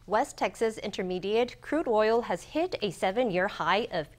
West Texas Intermediate crude oil has hit a 7-year high of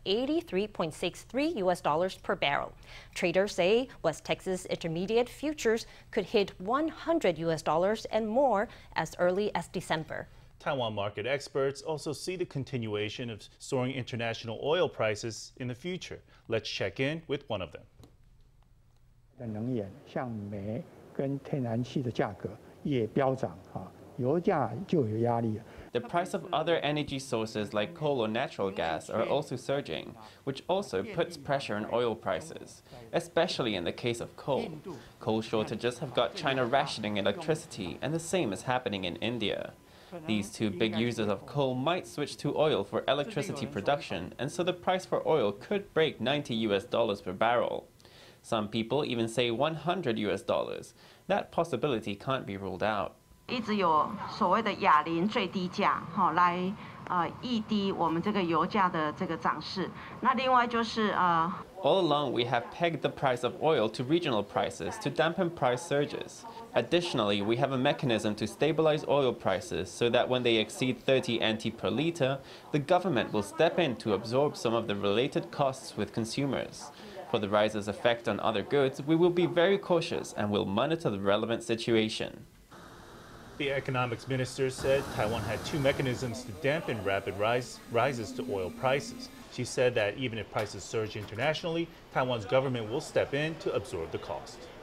$83.63 per barrel. Traders say West Texas Intermediate futures could hit $100 and more as early as December. Taiwan market experts also see the continuation of soaring international oil prices in the future. Let's check in with one of them. 能源像煤跟天然气的价格也飙涨油价就有压力。 The price of other energy sources like coal or natural gas are also surging, which also puts pressure on oil prices, especially in the case of coal. Coal shortages have got China rationing electricity, and the same is happening in India. These two big users of coal might switch to oil for electricity production, and so the price for oil could break $90 per barrel. Some people even say $100. That possibility can't be ruled out. 一直有所谓的哑铃最低价，来抑低我们这个油价的这个涨势。那另外就是 All along, we have pegged the price of oil to regional prices to dampen price surges. Additionally, we have a mechanism to stabilize oil prices so that when they exceed 30 NT per liter, the government will step in to absorb some of the related costs with consumers. For the rise's effect on other goods, we will be very cautious and will monitor the relevant situation. The economics minister said Taiwan had two mechanisms to dampen rapid rises to oil prices. She said that even if prices surge internationally, Taiwan's government will step in to absorb the cost.